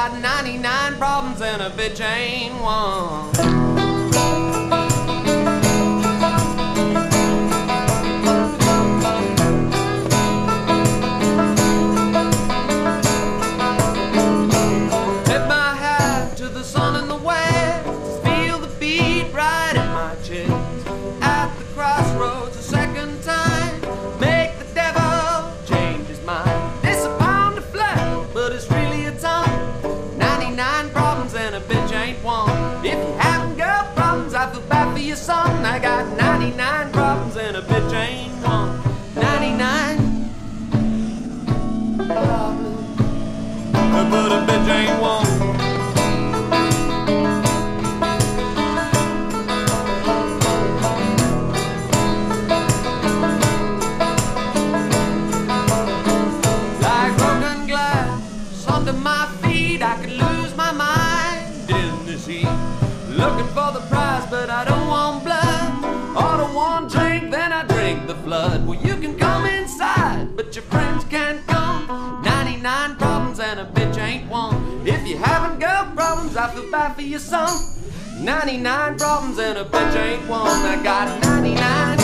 got 99 problems and a bitch ain't one. Tip my hat to the sun in the west, feel the beat right in my chest. At the crossroads a second time, make the devil change his mind. It's a pound of flesh, but it's really a ton. 99 problems and a bitch ain't one. If you haven't got problems, I feel bad for your son. I got 99 problems and a bitch ain't one. 99 problems, but a bitch ain't one. Like broken glass under my feet, I could lose my mind in this heat. Looking for the prize, but I don't want blood. Order one drink, then I drink the flood. Well, you can come inside, but your friends can't come. 99 problems and a bitch ain't one. If you haven't got problems, I feel bad for your son. 99 problems and a bitch ain't one. I got 99